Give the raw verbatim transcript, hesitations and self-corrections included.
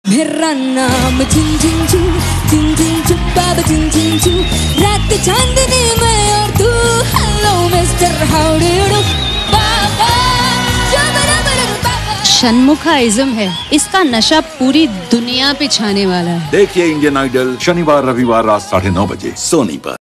मेरा नाम झुन झुन झुन झुन झुन झुन बाबा झुन झुन झुन रात चांदनी में और तू hello mister how do you do बाबा षणमुखाइज्म है, इसका नशा पूरी दुनिया पे छाने वाला है। देखिए इंडियन आइडल शनिवार रविवार रात साढ़े नौ बजे सोनी पर।